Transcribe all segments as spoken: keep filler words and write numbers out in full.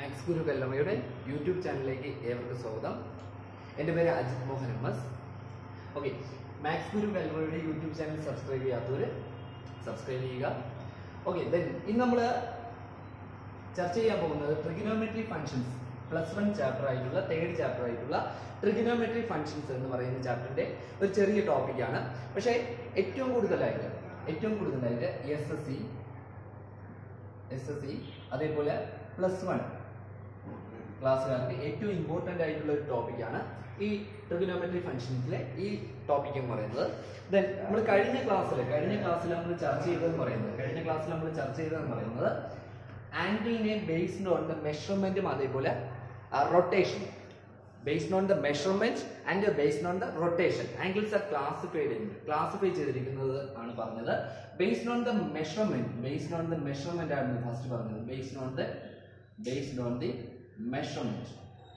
Maths Guru കല്ലറയുടെ YouTube ചാനലിലേക്ക് ഏവർക്കും സ്വാഗതം. എൻ്റെ പേര് Ajith Mohan M S. Okay, maths Guru കല്ലറയുടെ യൂട്യൂബ് ചാനൽ സബ്സ്ക്രൈബ് ചെയ്യാത്തവർ സബ്സ്ക്രൈബ് ചെയ്യുക. ഓക്കെ, ദെൻ ഇന്ന് നമ്മൾ ചർച്ച ചെയ്യാൻ പോകുന്നത് trigonometry functions plus one chapter ആയിട്ടുള്ള തേർഡ് ചാപ്റ്റർ ആയിട്ടുള്ള ട്രിഗണോമെട്രി ഫംഗ്ഷൻസ് എന്ന് പറയുന്ന ചാപ്റ്ററിൻ്റെ ഒരു ചെറിയ ടോപ്പിക്കാണ്. പക്ഷേ ഏറ്റവും കൂടുതലായിട്ട് ഏറ്റവും കൂടുതലായിട്ട് S S C S S C അതേപോലെ പ്ലസ് വൺ ക്ലാസ്സുകാർക്ക് ഏറ്റവും ഇമ്പോർട്ടൻ്റ് ആയിട്ടുള്ള ഒരു ടോപ്പിക്കാണ് ഈ ട്രിഗണോമെട്രി ഫംഗ്ഷൻസിലെ ഈ ടോപ്പിക് എന്ന് പറയുന്നത്. ദെൻ നമ്മൾ കഴിഞ്ഞ ക്ലാസ്സിൽ കഴിഞ്ഞ ക്ലാസ്സിൽ നമ്മൾ ചർച്ച ചെയ്തതെന്ന് പറയുന്നത് കഴിഞ്ഞ ക്ലാസ്സിൽ നമ്മൾ ചർച്ച ചെയ്തതെന്ന് പറയുന്നത് ആംഗിളിനെ ബേസ്ഡ് ഓൺ ദ മെഷർമെൻറ്റും അതേപോലെ rotation based on the measurement and based on the rotation angles are classified classify ചെയ്തിരിക്കുന്നത് ആണ് പറഞ്ഞത്. Based on the measurement based on the measurement ആണ് ഫസ്റ്റ് പറഞ്ഞത്. Based on the based on the measurement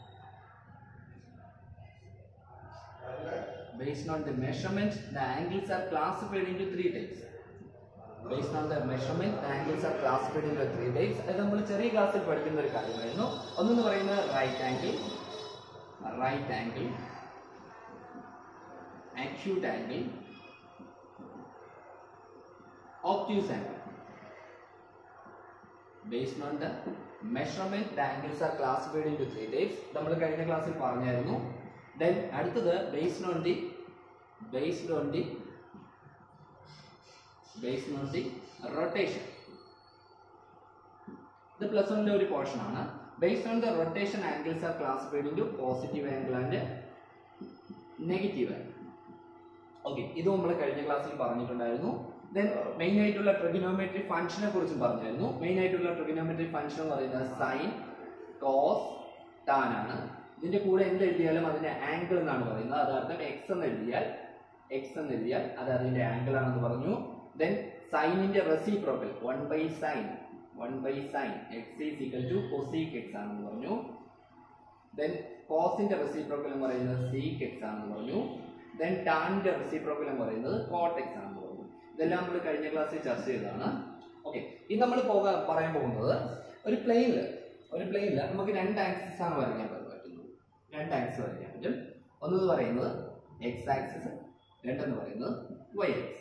based on the measurement the angles are classified into three types. Based on the measurement the angles are classified into three types. അത് നമ്മൾ ചെറിയ ക്ലാസ്സിൽ പഠിക്കുന്ന ഒരു കാര്യമായിരുന്നു. ഒന്നെന്ന് പറയുന്നത് right angle right angle acute angle obtuse angle. Based on the measurement the angles are classified into three types. നമ്മൾ കഴിഞ്ഞ ക്ലാസ്സിൽ പറഞ്ഞായിരുന്നു. Then അടുത്തത് based on the based on the based on the rotation. ഇത് പ്ലസ് വണ്ണിന്റെ ഒരു portion ആണ്. Based on the rotation angles are classified into positive angle and negative angle. Okay, ഇത് നമ്മൾ കഴിഞ്ഞ ക്ലാസ്സിൽ പറഞ്ഞിട്ടുണ്ടായിരുന്നു. ദെൻ മെയിൻ ആയിട്ടുള്ള ട്രിഗണോമെട്രി ഫംഗ്ഷനെ കുറിച്ചും പറഞ്ഞായിരുന്നു. മെയിൻ ആയിട്ടുള്ള ട്രിഗണോമെട്രി ഫംഗ്ഷൻ എന്ന് പറയുന്നത് സൈൻ കോസ് ടാൻ ആണ്. ഇതിന്റെ കൂടെ എന്ത് എഴുതിയാലും അതിന്റെ ആംഗിൾ എന്നാണ് പറയുന്നത്. അതാർത്ഥം എക്സ് എന്ന് എഴുതിയാൽ എക്സ് എന്ന് എഴുതിയാൽ അത് അതിന്റെ ആംഗിൾ ആണെന്ന് പറഞ്ഞു. ദെൻ സൈനിന്റെ reciprocal one by sine one by sine x is equal to cosec x ആണെന്ന് പറഞ്ഞു. ദെൻ കോസിന്റെ റെസിപ്രോക്കൽ എന്ന് പറയുന്നത് സീക് എക്സ് ആണെന്ന് പറഞ്ഞു. ദെൻ ടാനിന്റെ റെസിപ്രോക്കൽ എന്ന് പറയുന്നത് കോട്ട് എക്സ് ആണെന്ന് പറഞ്ഞു. ഇതെല്ലാം നമ്മൾ കഴിഞ്ഞ ക്ലാസ്സിൽ ചർച്ച ചെയ്തതാണ്. ഓക്കെ, ഇത് നമ്മൾ പോകാൻ പറയാൻ പോകുന്നത് ഒരു പ്ലെയിനിൽ ഒരു പ്ലെയിനിൽ നമുക്ക് രണ്ട് ആക്സിസ് ആണ് വരയ്ക്കാൻ പറ്റുന്നത്. രണ്ട് ആക്സിസ് വരയ്ക്കാൻ പറ്റും. ഒന്നെന്ന് പറയുന്നത് എക്സ് ആക്സിസ്, രണ്ടെന്ന് പറയുന്നത് വൈ ആക്സിസ്.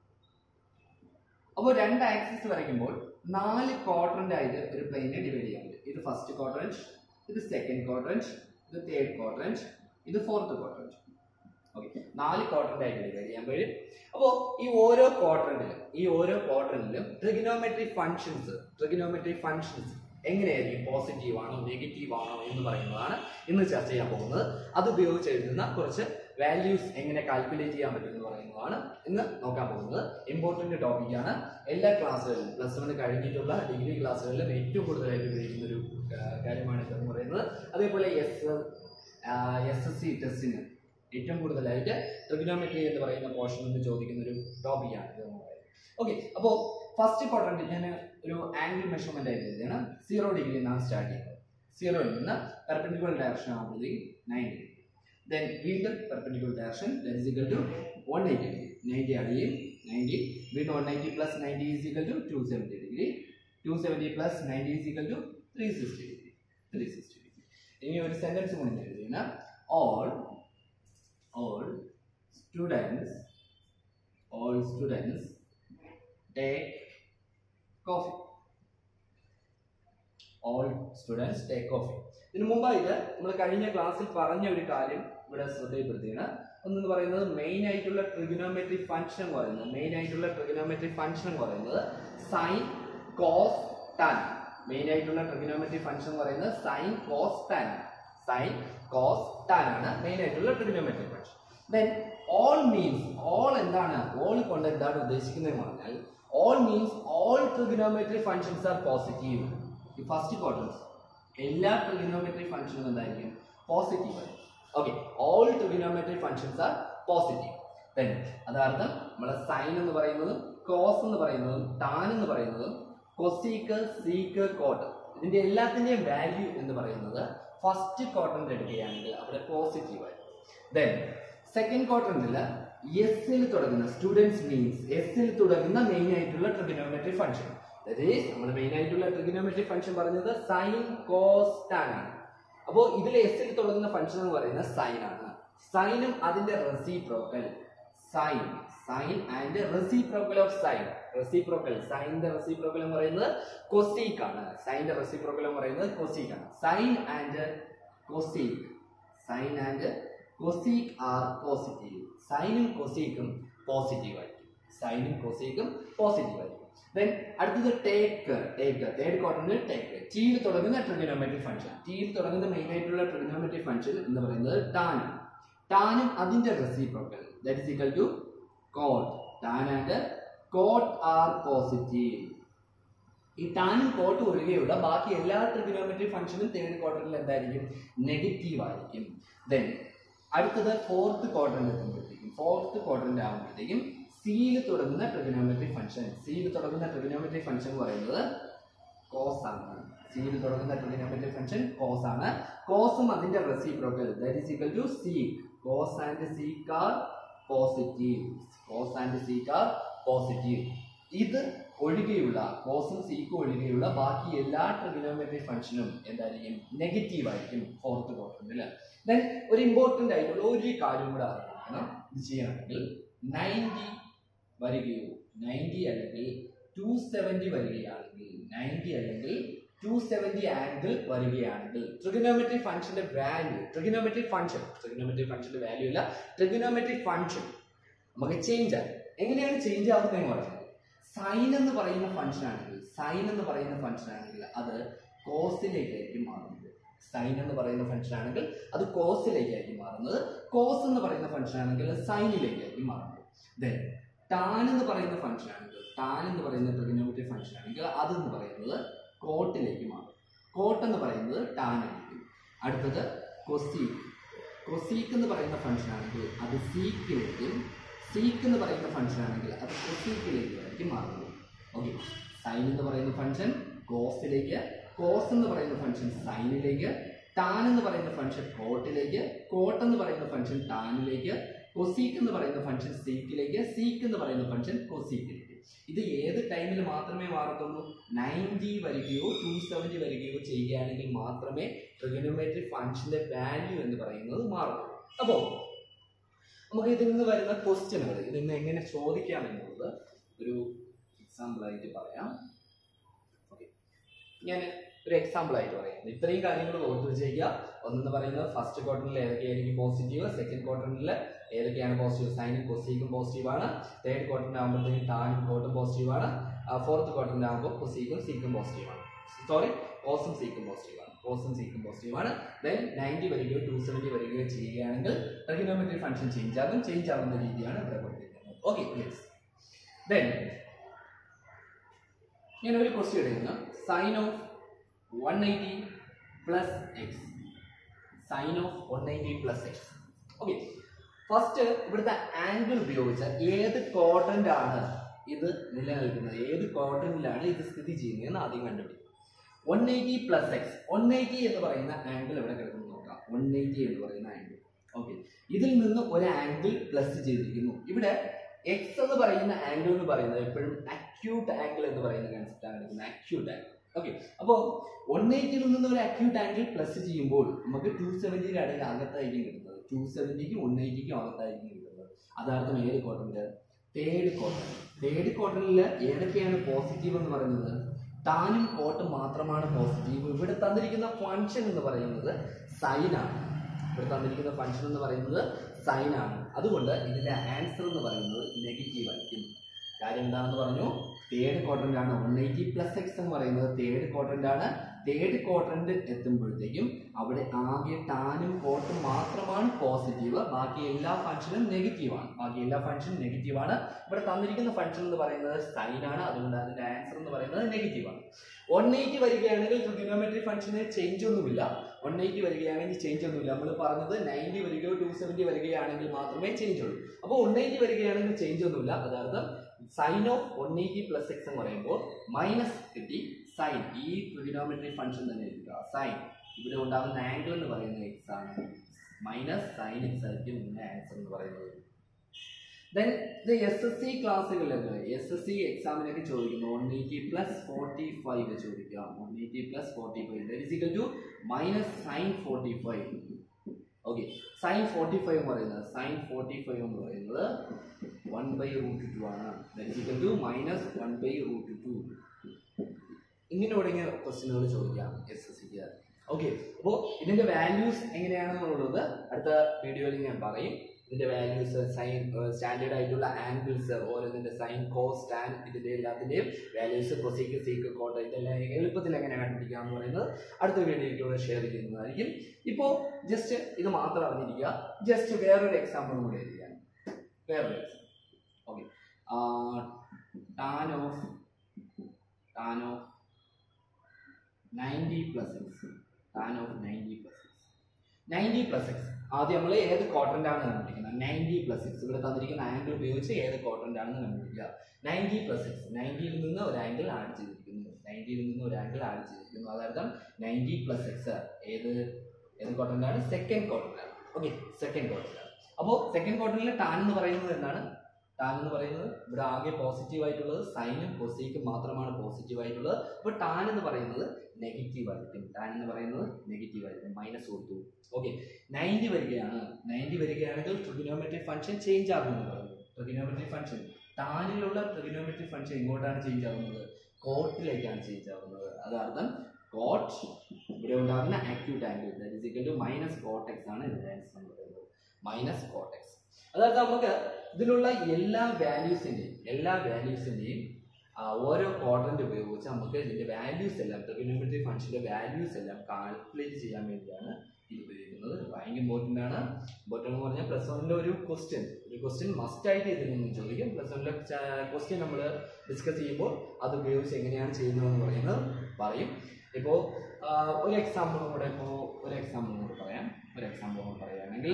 അപ്പോൾ രണ്ട് ആക്സിസ് വരയ്ക്കുമ്പോൾ നാല് ക്വാഡ്രന്റ് ആയിട്ട് ഒരു പ്ലെയിനെ ഡിവൈഡ് ചെയ്യാൻ പറ്റും. ഇത് ഫസ്റ്റ് ക്വാഡ്രന്റ്, ഇത് സെക്കൻഡ് ക്വാഡ്രന്റ്, ഇത് തേർഡ് ക്വാഡ്രന്റ്, ഇത് ഫോർത്ത് ക്വാഡ്രന്റ്. ഓക്കെ, നാല് ക്വാഡ്രന്റ് ആയിട്ട് ഡിവൈഡ് ചെയ്യാൻ കഴിയും. അപ്പോൾ ഈ ഓരോ ക്വാഡ്രന്റിലും ഈ ഓരോ ക്വാഡ്രന്റിലും ട്രിഗണോമെട്രി ഫംഗ്ഷൻസ് ട്രിഗണോമെട്രി ഫംഗ്ഷൻസ് എങ്ങനെയായിരിക്കും, പോസിറ്റീവ് ആണോ നെഗറ്റീവ് ആണോ എന്ന് പറയുന്നതാണ് ഇന്ന് ചർച്ച ചെയ്യാൻ പോകുന്നത്. അത് ഉപയോഗിച്ച് എഴുതുന്ന കുറച്ച് വാല്യൂസ് എങ്ങനെ കാൽക്കുലേറ്റ് ചെയ്യാൻ പറ്റും എന്ന് പറയുന്നതാണ് ഇന്ന് നോക്കാൻ പോകുന്നത്. ഇമ്പോർട്ടന്റ് ടോപ്പിക്കാണ്. എല്ലാ ക്ലാസ്സുകളിലും പ്ലസ് വൺ കഴിഞ്ഞിട്ടുള്ള ഡിഗ്രി ക്ലാസ്സുകളിലും ഏറ്റവും കൂടുതലായിട്ട് ഉപയോഗിക്കുന്ന ഒരു കാര്യമാണ് ഇതെന്ന് പറയുന്നത്. അതേപോലെ എസ് എസ് എസ് സി ടെസ്റ്റിന് ഏറ്റവും കൂടുതലായിട്ട് ട്രിഗണോമെട്രി എന്ന് പറയുന്ന പോർഷൻ നിന്ന് ചോദിക്കുന്ന ഒരു ടോപ്പിക്കാണ് ഇതെന്ന് പറയുന്നത്. ഓക്കെ, അപ്പോൾ ഫസ്റ്റ് ക്വാഡ്രന്റ് ഞാൻ ഒരു ആംഗിൾ മെഷർമെന്റ് ആയിട്ട് എഴുതിയാണ്. സീറോ ഡിഗ്രി എന്നാണ് സ്റ്റാർട്ട് ചെയ്യുന്നത്. സീറോയിൽ നിന്ന് പെർപെൻഡിക്കുലർ ഡയറക്ഷൻ ആകുമ്പോഴത്തേക്ക് നയൻറ്റി ഡിഗ്രി. ദെൻ വീണ്ടും perpendicular direction that is equal to one eighty degree. Ninety അടിയും നയൻറ്റി വീണ്ടും one ninety plus ninety is equal to two seventy degree. To seventy plus ninety is equal to three sixty degree. Three sixty degree. ഇനി ഒരു sentence കൊണ്ട് എഴുതിയാണ്. All all students all students take coffee. All students take coffee. ഇതിനു മുമ്പായിട്ട് നമ്മൾ കഴിഞ്ഞ ക്ലാസ്സിൽ പറഞ്ഞ ഒരു കാര്യം ഇവിടെ ശ്രദ്ധയിൽപ്പെടുത്തിയാണ്. ഒന്നെന്ന് പറയുന്നത് മെയിൻ ആയിട്ടുള്ള ട്രിഗണോമെട്രി ഫംഗ്ഷൻ എന്ന് പറയുന്നത് മെയിൻ ആയിട്ടുള്ള ട്രിഗണോമെട്രി ഫംഗ്ഷൻ എന്ന് പറയുന്നത് സൈൻ കോസ് ടാൻ. മെയിൻ ആയിട്ടുള്ള ട്രിഗണോമെട്രി ഫംഗ്ഷൻ എന്ന് പറയുന്നത് sine cos tan sine cos tan ആണ് മെയിൻ ആയിട്ടുള്ള trigonometry function. Then all means all എന്താണ്, ഓൾ കൊണ്ട് എന്താണ് ഉദ്ദേശിക്കുന്നത് പറഞ്ഞാൽ all means all trigonometric functions are positive. The first quadrant എല്ലാ trigonometric functions എന്തായിരിക്കും, പോസിറ്റീവ് ആയിരിക്കും. ഓക്കെ, all trigonometric functions are positive. then അതാർത്ഥം നമ്മളെ സൈൻ എന്ന് പറയുന്നതും കോസ് എന്ന് പറയുന്നതും ടാൻ എന്ന് പറയുന്നതും കൊസീക്ക് സീക്ക് കോട്ട് ഇതിന്റെ എല്ലാത്തിന്റെയും വാല്യൂ എന്ന് പറയുന്നത് ഫസ്റ്റ് ക്വാഡ്രന്റ് എടുക്കുകയാണെങ്കിൽ അവിടെ പോസിറ്റീവ് ആയിരിക്കും. then സെക്കൻഡ് ക്വാഡ്രന്റിൽ എസിൽ തുടങ്ങുന്ന സ്റ്റുഡൻസ് മീൻസ് എസിൽ തുടങ്ങുന്ന മെയിൻ ആയിട്ടുള്ള ട്രിഗണോമെട്രി ഫംഗ്ഷൻ That is നമ്മൾ മെയിൻ ആയിട്ടുള്ള ട്രിഗണോമെട്രി ഫംഗ്ഷൻ പറഞ്ഞത് സൈൻ കോസ് ടാൻ ആണ്. അപ്പോൾ ഇതിൽ എസിൽ തുടങ്ങുന്ന ഫംഗ്ഷൻ എന്ന് പറയുന്നത് സൈൻ ആണ്. സൈനും അതിന്റെ reciprocal sine sine and reciprocal of sine. Reciprocal സൈനിന്റെ റെസിപ്രോക്കൽ എന്ന് പറയുന്നത് കൊസീക് ആണ്. സൈനിന്റെ റെസിപ്രോക്കൽ എന്ന് പറയുന്നത് കൊസീക് ആണ്. Sine and cosec sine and cosec are positive. സൈനും കൊസീക്കും പോസിറ്റീവ് ആയിരിക്കും. സൈനും കൊസീക്കും പോസിറ്റീവ് ആയിരിക്കും. ദെൻ അടുത്തത് ടേക്ക് ടേക്ക് തേർഡ് ക്വാഡ്രന്റിൽ ടേക്ക്. ടിയിൽ തുടങ്ങുന്ന ട്രിഗണോമെട്രിക് ഫംഗ്ഷൻ ടിയിൽ തുടങ്ങുന്ന മെയിൻ ആയിട്ടുള്ള ട്രിഗണോമെട്രിക് ഫംഗ്ഷൻ എന്ന് പറയുന്നത് ടാൻ. ടാനും അതിന്റെ reciprocal that is equal to cot. Tan and cot are positive. ഈ ടാനും കോട്ട് ഒഴികെയുള്ള ബാക്കി എല്ലാ ട്രിഗണോമെട്രിക് ഫംഗ്ഷനും തേർഡ് ക്വാഡ്രന്റിൽ എന്തായിരിക്കും? നെഗറ്റീവ് ആയിരിക്കും. ദെൻ അടുത്തത് ഫോർത്ത് ക്വാഡ്രന്റ് എത്തുമ്പോഴത്തേക്കും ഫോർത്ത് ക്വാഡ്രന്റ് ആകുമ്പോഴത്തേക്കും സിയിൽ തുടങ്ങുന്ന ട്രിഗണോമെട്രിക് ഫംഗ്ഷൻ സിയിൽ തുടങ്ങുന്ന ട്രിഗണോമെട്രിക് ഫംഗ്ഷൻ എന്ന് പറയുന്നത് കോസ് ആണ്. സിയിൽ തുടങ്ങുന്ന ട്രിഗണോമെട്രിക് ഫംഗ്ഷൻ കോസ് ആണ്. കോസും അതിന്റെ reciprocal that is equal to sec. Cos and sec are positive. Cos and sec are positive. ഇത് ഒഴികെയുള്ള കോസും സീക്കും ഒഴികെയുള്ള ബാക്കി എല്ലാ ട്രിഗണോമെട്രിക് ഫംഗ്ഷനും എന്തായിരിക്കും? നെഗറ്റീവ് ആയിരിക്കും ഫോർത്ത് ക്വാഡ്രന്റിൽ. ദെൻ ഒരു ഇമ്പോർട്ടന്റ് ആയിട്ടുള്ള ഒരു കാര്യം കൂടെ അറിയണം. ഇത് ചെയ്യണമെങ്കിൽ നയൻറ്റി വരികയോ നയൻറ്റി അല്ലെങ്കിൽ ടു സെവൻറ്റി വരികയാണെങ്കിൽ നയൻറ്റി അല്ലെങ്കിൽ ടു സെവൻറ്റി ആംഗിൾ വരികയാണെങ്കിൽ ട്രിഗണോമെട്രിക് ഫംഗ്ഷന്റെ വാല്യൂ ട്രിഗണോമെട്രിക് ഫംഗ്ഷൻ ട്രിഗണോമെട്രിക് ഫംഗ്ഷന്റെ വാല്യൂ ഇല്ല ട്രിഗണോമെട്രിക് ഫംഗ്ഷൻ നമുക്ക് ചേഞ്ച് ആകും. എങ്ങനെയാണ് ചേഞ്ച് ആകുന്നതെന്ന് പറയുന്നത്? സൈൻ എന്ന് പറയുന്ന ഫംഗ്ഷൻ ആണെങ്കിൽ സൈൻ എന്ന് പറയുന്ന ഫംഗ്ഷൻ ആണെങ്കിൽ അത് കോസിലേക്കായിരിക്കും മാറുന്നത്. സൈൻ എന്ന് പറയുന്ന ഫംഗ്ഷൻ ആണെങ്കിൽ അത് കോസിലേക്കായിരിക്കും മാറുന്നത്. കോസ് എന്ന് പറയുന്ന ഫംഗ്ഷൻ ആണെങ്കിൽ സൈനിലേക്കായിരിക്കും മാറുന്നത്. ദെൻ ടാൻ എന്ന് പറയുന്ന ഫംഗ്ഷൻ ആണെങ്കിൽ ടാൻ എന്ന് പറയുന്ന ട്രിഗണോമെട്രിക് ഫംഗ്ഷൻ ആണെങ്കിൽ അതെന്ന് പറയുന്നത് കോട്ടിലേക്ക് മാറും. കോട്ട് എന്ന് പറയുന്നത് ടാൻ ആയിരിക്കും. അടുത്തത് കൊസീക്ക്. കൊസീക്ക് എന്ന് പറയുന്ന ഫംഗ്ഷൻ ആണെങ്കിൽ അത് സീക്കിലേക്കും സീക്ക് എന്ന് പറയുന്ന ഫംഗ്ഷൻ ആണെങ്കിൽ അത് കൊസീക്കിലേക്കായിരിക്കും മാറുന്നത്. ഓക്കെ, സൈൻ എന്ന് പറയുന്ന ഫംഗ്ഷൻ കോസിലേക്ക്, കോസ് എന്ന് പറയുന്ന ഫംഗ്ഷൻ സൈനിലേക്ക്, ടാൻ എന്ന് പറയുന്ന ഫംഗ്ഷൻ കോട്ടിലേക്ക്, കോട്ട് എന്ന് പറയുന്ന ഫംഗ്ഷൻ ടാനിലേക്ക്, കൊസീക്ക് എന്ന് പറയുന്ന ഫംഗ്ഷൻ സീക്കിലേക്ക്, സീക്ക് എന്ന് പറയുന്ന ഫംഗ്ഷൻ കൊസീക്കിലേക്ക്. ഇത് ഏത് ടൈമിൽ മാത്രമേ മാറത്തുള്ളൂ? നയൻറ്റി വരികയോ ടു സെവൻറ്റി വരികയോ ചെയ്യുകയാണെങ്കിൽ മാത്രമേ ട്രിഗണോമെട്രിക് ഫംഗ്ഷന്റെ വാല്യൂ എന്ന് പറയുന്നത് മാറുള്ളൂ. അപ്പോൾ നമുക്ക് ഇതിൽ നിന്ന് വരുന്ന ക്വസ്റ്റ്യനുകൾ ഇതിൽ നിന്ന് എങ്ങനെ ചോദിക്കാം എന്നുള്ളത് ഒരു എക്സാമ്പിൾ ആയിട്ട് പറയാം. ഓക്കെ, ഞാൻ ഒരു എക്സാമ്പിൾ ആയിട്ട് പറയാം. ഇത്രയും കാര്യങ്ങൾ ഓർത്ത് വെച്ചേക്കുക. ഒന്നെന്ന് പറയുന്നത് ഫസ്റ്റ് ക്വാർട്ടറിൽ ഏതൊക്കെയായിരിക്കും പോസിറ്റീവ്, സെക്കൻഡ് ക്വാർട്ടറിൽ ഏതൊക്കെയാണ് പോസിറ്റീവ്, സൈനും കൊസീക്കും പോസിറ്റീവ് ആണ്, തേർഡ് ക്വാർട്ടറിൽ ആകുമ്പോഴത്തേക്കും ടാനും കോട്ടും പോസിറ്റീവ് ആണ്, ഫോർത്ത് ക്വാർട്ടറിൽ ആകുമ്പോൾ കൊസീക്കും സീക്കും പോസിറ്റീവ് ആണ്. സോറി കോസും സീക്കും പോസിറ്റീവ് ആണ് കോസും സീക്കും പോസിറ്റീവ് ആണ്. ദെൻ നയൻറ്റി വരികയോ ടു സെവൻറ്റി വരികയോ ചെയ്യുകയാണെങ്കിൽ ട്രിഗണോമെട്രിക് ഫംഗ്ഷൻ ചേഞ്ച് ആകും. ചേഞ്ച് ആകുന്ന രീതിയാണ് ഇവിടെ കൊടുത്തിരിക്കുന്നത്. Okay, please. ദെൻ ഞാൻ ഒരു ക്വസ്റ്റ്യൻ എടുക്കുന്നു. Sine of one eighty plus x. Sine of one eighty plus x. Okay, first ഇവിടുത്തെ ആംഗിൾ ഉപയോഗിച്ച് ഏത് ക്വാഡ്രന്റ് ആണ് ഇത് നിലനിൽക്കുന്നത്, ഏത് ക്വാഡ്രന്റിലാണ് ഇത് സ്ഥിതി ചെയ്യുന്നതെന്ന് ആദ്യം കണ്ടുപിടിക്കും. One eighty plus x. One eighty എന്ന് പറയുന്ന ആംഗിൾ എവിടെ കിടക്കുന്നു നോക്കാം. വൺ എയ്റ്റി എന്ന് പറയുന്ന ആംഗിൾ. ഓക്കെ, ഇതിൽ നിന്ന് ഒരു ആംഗിൾ പ്ലസ് ചെയ്തിരിക്കുന്നു. ഇവിടെ എക്സ് എന്ന് പറയുന്ന ആംഗിൾ എന്ന് പറയുന്നത് എപ്പോഴും അക്യൂട്ട് ആംഗിൾ എന്ന് പറയുന്ന കൺസെപ്റ്റ് ആണ് എടുക്കുന്നത്. Acute angle. ഓക്കെ, അപ്പോൾ വൺ എയ്റ്റിയിൽ നിന്ന് ഒരു അക്യൂട്ട് ആംഗിൾ പ്ലസ് ചെയ്യുമ്പോൾ നമുക്ക് ടു സെവൻറ്റിയുടെ ഇടയിൽ അകത്തായിരിക്കും കിട്ടുന്നത്. ടു സെവൻറ്റിക്കും വൺ എയ്റ്റിക്കും അകത്തായിരിക്കും കിട്ടുന്നത്. അതാർത്ഥം ഏത് ക്വാഡ്രന്റ്? Third quadrant. തേർഡ് ക്വാഡ്രന്റിൽ ഏതൊക്കെയാണ് പോസിറ്റീവ് എന്ന് പറയുന്നത്? ടാനും കോട്ടും മാത്രമാണ് പോസിറ്റീവ്. ഇവിടെ തന്നിരിക്കുന്ന ഫംഗ്ഷൻ എന്ന് പറയുന്നത് സൈൻ ആണ്. ഇവിടെ തന്നിരിക്കുന്ന ഫംഗ്ഷൻ എന്ന് പറയുന്നത് സൈൻ ആണ്. അതുകൊണ്ട് ഇതിന്റെ ആൻസർ എന്ന് പറയുന്നത് നെഗറ്റീവ് ആയിരിക്കും. കാര്യം എന്താണെന്ന് പറഞ്ഞു? തേർഡ് ക്വാഡ്രന്റ് ആണ്. വൺ എയ്റ്റി പ്ലസ് എക്സ് എന്ന് പറയുന്നത് തേർഡ് ക്വാഡ്രന്റ് ആണ്. തേർഡ് ക്വാഡ്രന്റ് എത്തുമ്പോഴത്തേക്കും അവിടെ ആകെ ടാനും കോട്ടും മാത്രമാണ് പോസിറ്റീവ്. ബാക്കി എല്ലാ ഫംഗ്ഷനും നെഗറ്റീവ് ആണ്. ബാക്കി എല്ലാ ഫംഗ്ഷനും നെഗറ്റീവ് ആണ്. ഇവിടെ തന്നിരിക്കുന്ന ഫംഗ്ഷൻ എന്ന് പറയുന്നത് സൈൻ ആണ്. അതുകൊണ്ട് അതിന്റെ ആൻസർ എന്ന് പറയുന്നത് നെഗറ്റീവ് ആണ്. വൺ എയ്റ്റി വരികയാണെങ്കിൽ ട്രിഗണോമെട്രിക് ഫംഗ്ഷന് ചേഞ്ച് ഒന്നുമില്ല. വൺ എയ്റ്റി വരികയാണെങ്കിൽ ചേഞ്ച് ഒന്നുമില്ല. നമ്മൾ പറഞ്ഞത് നയൻറ്റി വരികയോ ടു സെവൻറ്റി വരികയാണെങ്കിൽ മാത്രമേ ചേഞ്ച് ഉള്ളൂ. അപ്പോൾ വൺ എയ്റ്റി വരികയാണെങ്കിൽ ചേഞ്ച് ഒന്നുമില്ല. അതായത് sine of one eighty plus x എന്ന് പറയുമ്പോൾ മൈനസ് കിട്ടി. സൈൻ ഈ ട്രിഗണോമെട്രിക് ഫംഗ്ഷൻ തന്നെ എടുക്കുക. സൈൻ ഇവിടെ ഉണ്ടാകുന്ന ആംഗിൾ എന്ന് പറയുന്നത് എക്സ് ആണ്. മൈനസ് സൈൻ എക്സ് ആയിരിക്കും ഇതിന്റെ ആൻസർ എന്ന് പറയുന്നത്. Then the S S C ക്ലാസ്സുകളിലൊക്കെ എസ് എസ് സി എക്സാമിനൊക്കെ ചോദിക്കുന്നു one eighty plus forty five ചോദിക്കാം. One eighty plus forty five that is equal to minus sine forty five. Okay, sine forty five എന്ന് പറയുന്നത് sine forty five എന്ന് പറയുന്നത് one by root two ആണ്. That is equal to minus one by root two. ഇങ്ങനെ തുടങ്ങിയ ക്വസ്റ്റ്യനുകൾ ചോദിക്കാം S S സിക്ക്. Okay, അപ്പോൾ ഇതിൻ്റെ വാല്യൂസ് എങ്ങനെയാണെന്നുള്ളത് അടുത്ത വീഡിയോയിൽ ഞാൻ പറയും. ഇതിൻ്റെ വാല്യൂസ്, സൈൻ, സ്റ്റാൻഡേർഡ് ആയിട്ടുള്ള ആംഗിൾസ്, ഓരോന്നിൻ്റെ സൈൻ, കോസ്, ടാൻ, ഇതിൻ്റെ എല്ലാത്തിൻ്റെയും വാല്യൂസ്, കൊസീക്ക്, സീക്ക്, കോട്ട, ഇതെല്ലാം എളുപ്പത്തിൽ എങ്ങനെ കണ്ടുപിടിക്കുക എന്ന് പറയുന്നത് അടുത്ത വീഡിയോയിലൂടെ ഷെയർ ചെയ്യുന്നതായിരിക്കും. ഇപ്പോൾ ജസ്റ്റ് ഇത് മാത്രം അറിഞ്ഞിരിക്കുക. ജസ്റ്റ് വേറൊരു എക്സാമ്പിൾ കൂടെ എഴുതിയാണ്. വേറൊരു example. Okay, tan of tan of ninety plus x. Tan of ninety plus x. Ninety plus x ആദ്യം നമ്മൾ ഏത് ക്വാഡ്രന്റ് ആണെന്ന് കണ്ടുപിടിക്കുന്നത്. നയൻറ്റി പ്ലസ് എക്സ് ഇവിടെ തന്നിരിക്കുന്ന ആംഗിൾ ഉപയോഗിച്ച് ഏത് ക്വാഡ്രന്റ് ആണെന്ന് കണ്ടുപിടിക്കുക. നയൻറ്റി പ്ലസ് എക്സ്, നയൻറ്റിയിൽ നിന്ന് ഒരു ആംഗിൾ ആഡ് ചെയ്തിരിക്കുന്നു. നയൻറ്റിയിൽ നിന്ന് ഒരു ആംഗിൾ ആഡ് ചെയ്തിരിക്കുന്നു. അതായത് നയൻറ്റി പ്ലസ് എക്സ് ഏത് ഏത് ക്വാഡ്രന്റ് ആണ്? സെക്കൻഡ് ക്വാഡ്രന്റ് ആണ്. ഓക്കെ, സെക്കൻഡ് ക്വാഡ്രന്റ് ആണ്. അപ്പോൾ സെക്കൻഡ് ക്വാഡ്രന്റിൽ ടാൻ എന്ന് പറയുന്നത് എന്താണ്? ടാൻ എന്ന് പറയുന്നത് ഇവിടെ ആകെ പോസിറ്റീവ് ആയിട്ടുള്ളത് സൈനും കൊസീക്കും മാത്രമാണ് പോസിറ്റീവ് ആയിട്ടുള്ളത്. അപ്പോൾ ടാൻ എന്ന് പറയുന്നത് നെഗറ്റീവ് ആയിരിക്കും. ടാൻ എന്ന് പറയുന്നത് നെഗറ്റീവ് ആയിരിക്കും. മൈനസ് കൊടുത്തു. ഓക്കെ, നയൻറ്റി വരികയാണ്. നയൻറ്റി വരികയാണെങ്കിൽ ട്രിഗണോമെട്രിക് ഫംഗ്ഷൻ ചേഞ്ച് ആകുമെന്ന് പറയുന്നു. ട്രിഗണോമെട്രിക് ഫംഗ്ഷൻ ടാനിലുള്ള ട്രിഗണോമെട്രിക് ഫംഗ്ഷൻ എങ്ങോട്ടാണ് ചേഞ്ച് ആകുന്നത്? കോട്ടിലേക്കാണ് ചേഞ്ച് ആകുന്നത്. അതായത് കോട്ട് ഇവിടെ ഉണ്ടാകുന്ന acute angle that is equal to minus cot x ആണ് ഇതിന്റെ ആൻസർ എന്ന് പറയുന്നത്. Minus cot x. അതായത് നമുക്ക് ഇതിലുള്ള എല്ലാ വാല്യൂസിൻ്റെയും എല്ലാ വാല്യൂസിൻ്റെയും ഓരോ ക്വാഡ്രന്റ് ഉപയോഗിച്ച് നമുക്ക് ഇതിൻ്റെ വാല്യൂസ് എല്ലാം ട്രിഗണോമെട്രിക് ഫംഗ്ഷൻ്റെ വാല്യൂസ് എല്ലാം കാൽക്കുലേറ്റ് ചെയ്യാൻ വേണ്ടിയാണ് ഇത് ഉപയോഗിക്കുന്നത്. ഭയങ്കര ഇമ്പോർട്ടൻ്റ് ആണ്. ഇമ്പോർട്ടൻ്റ് എന്ന് പറഞ്ഞാൽ പ്ലസ് വണ്ണിൻ്റെ ഒരു ക്വസ്റ്റ്യൻ ഒരു ക്വസ്റ്റ്യൻ മസ്റ്റായിട്ട് ഇതിൽ നിന്ന് ചോദിക്കും. പ്ലസ് വണ്ണിലെ ക്വസ്റ്റ്യൻ നമ്മൾ ഡിസ്കസ് ചെയ്യുമ്പോൾ അത് ഉപയോഗിച്ച് എങ്ങനെയാണ് ചെയ്യുന്നതെന്ന് പറയുന്നത് പറയും. ഇപ്പോൾ ഒരു എക്സാമ്പിൾ കൂടെ ഇപ്പോൾ ഒരു എക്സാമ്പിൾ കൂടെ പറയാം. ഒരു എക്സാമ്പിൾ കൂടെ പറയുകയാണെങ്കിൽ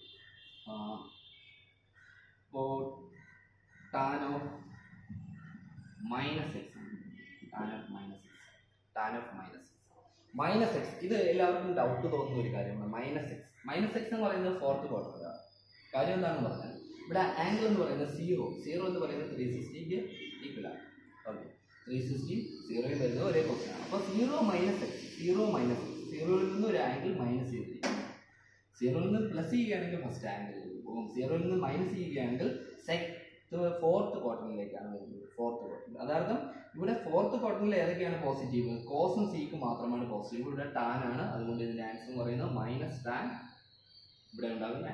ഇപ്പോൾ tan of minus x tan of minus x tan of minus x minus x ഇത് എല്ലാവർക്കും ഡൗട്ട് തോന്നുന്ന ഒരു കാര്യമാണ്. മൈനസ് എക്സ് മൈനസ് എക്സ് എന്ന് പറയുന്നത് ഫോർത്ത് ക്വാഡ്രന്റാണ്. കാര്യം എന്താണെന്ന് പറഞ്ഞാൽ ഇവിടെ ആംഗിൾ എന്ന് പറയുന്നത് സീറോ സീറോ എന്ന് പറയുന്നത് ത്രീ സിക്സ്റ്റിക്ക് ഈക്വലാണ്. ഓക്കെ, ത്രീ സിക്സ്റ്റി സീറോയിൽ വരുന്നത് ഒരേ ക്വസ്റ്റ്യനാണ്. അപ്പോൾ zero minus x zero minus x സീറോയിൽ നിന്ന് ഒരു ആംഗിൾ മൈനസ് ചെയ്തിരിക്കും. സീറോയിൽ നിന്ന് പ്ലസ് ചെയ്യുകയാണെങ്കിൽ ഫസ്റ്റ് ആംഗിൾ പോകും. സീറോയിൽ നിന്ന് മൈനസ് ചെയ്യുകയാണെങ്കിൽ സെക് ഫോർത്ത് ക്വാഡ്രന്റിലേക്കാണ് വരുന്നത്. ഫോർത്ത് ക്വാഡ്രന്റ് അതായത് ഇവിടെ ഫോർത്ത് ക്വാഡ്രന്റിൽ ഏതൊക്കെയാണ് പോസിറ്റീവ്? കോസും സീക്കും മാത്രമാണ് പോസിറ്റീവ്. ഇവിടെ ടാൻ ആണ്. അതുകൊണ്ട് ഇതിന്റെ ആൻസർ എന്ന് പറയുന്നത് മൈനസ് ടാൻ. ഇവിടെ ഉണ്ടാകുന്ന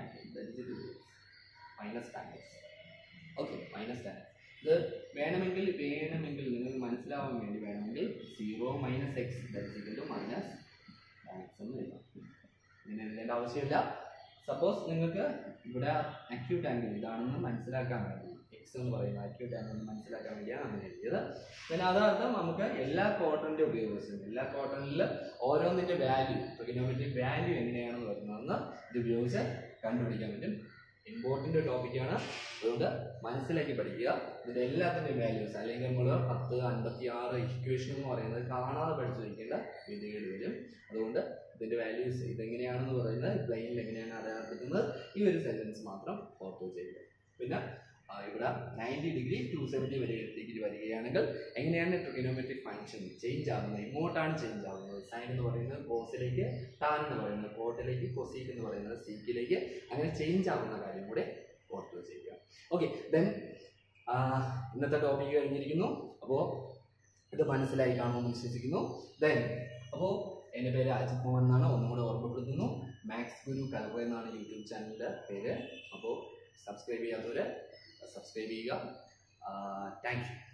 minus tan x. Okay, minus tan. ഇത് വേണമെങ്കിൽ വേണമെങ്കിൽ നിങ്ങൾ മനസ്സിലാവാൻ വേണ്ടി വേണമെങ്കിൽ സീറോ മൈനസ് എക്സ് ധരിച്ചിട്ട് മൈനസ് ടാൻ എക്സ് എന്ന് എഴുതാം. ഇങ്ങനെ എഴുതേണ്ട ആവശ്യമില്ല. സപ്പോസ് നിങ്ങൾക്ക് ഇവിടെ അക്യൂട്ട് ആംഗിൾ ഇതാണെന്ന് മനസ്സിലാക്കാൻ വേണ്ടി എക്സ് എന്ന് പറയുന്ന അക്യൂട്ട് ആംഗിൾ മനസ്സിലാക്കാൻ വേണ്ടിയാണ് അങ്ങനെ എഴുതിയത്. പിന്നെ അതർത്ഥം നമുക്ക് എല്ലാ ക്വാഡ്രന്റ് ഉപയോഗിച്ചും എല്ലാ ക്വാഡ്രന്റിൽ ഓരോന്നിന്റെ വാല്യൂ ട്രിഗണോമെട്രിക് വാല്യൂ എങ്ങനെയാണ് വരുന്നതെന്ന് ഇത് ഉപയോഗിച്ച് കണ്ടുപിടിക്കാൻ പറ്റും. ഇമ്പോർട്ടൻ്റ് ടോപ്പിക്കാണ്. അതുകൊണ്ട് മനസ്സിലാക്കി പഠിക്കുക. ഇതിൻ്റെ എല്ലാത്തിൻ്റെയും വാല്യൂസ് അല്ലെങ്കിൽ നമ്മൾ പത്ത് അൻപത്തി ആറ് ഇക്വേഷൻ എന്ന് പറയുന്നത് കാണാതെ പഠിച്ചു വയ്ക്കേണ്ട വിധികൾ വരും. അതുകൊണ്ട് ഇതിൻ്റെ വാല്യൂസ് ഇതെങ്ങനെയാണെന്ന് പറയുന്നത് പ്ലെയിനിൽ എങ്ങനെയാണ് അടയാളപ്പെടുത്തുന്നത് ഈ ഒരു സെൻറ്റൻസ് മാത്രം ഓർത്ത് ചെയ്യുക. പിന്നെ ഇവിടെ നയൻറ്റി ഡിഗ്രി ടു സെവൻറ്റി വരെ ഡിഗ്രി വരികയാണെങ്കിൽ എങ്ങനെയാണ് ട്രിഗണോമെട്രിക് ഫംഗ്ഷൻ ചേഞ്ച് ആകുന്നത്? ഇങ്ങോട്ടാണ് ചേഞ്ച് ആകുന്നത്. സൈൻ എന്ന് പറയുന്നത് കോസിലേക്ക്, ടാൻ എന്ന് പറയുന്നത് കോട്ടിലേക്ക്, കൊസീക്ക് എന്ന് പറയുന്നത് സീക്കിലേക്ക്, അങ്ങനെ ചേഞ്ച് ആകുന്ന കാര്യം കൂടെ ഓർത്ത് ചെയ്യുക. ഓക്കെ, ദെൻ ഇന്നത്തെ ടോപ്പിക്ക് കഴിഞ്ഞിരിക്കുന്നു. അപ്പോൾ ഇത് മനസ്സിലായി കാണുമെന്ന് വിശ്വസിക്കുന്നു. ദെൻ അപ്പോൾ എൻ്റെ പേര് അജിത് മോഹൻ എന്നാണ്. ഒന്നുകൂടെ ഓർമ്മപ്പെടുത്തുന്നു. മാത്സ് ഗുരു കലറ എന്നാണ് യൂട്യൂബ് ചാനലിൻ്റെ പേര്. അപ്പോൾ സബ്സ്ക്രൈബ് ചെയ്യാത്തവർ സബ്സ്ക്രൈബ് ചെയ്യുക. Thank U.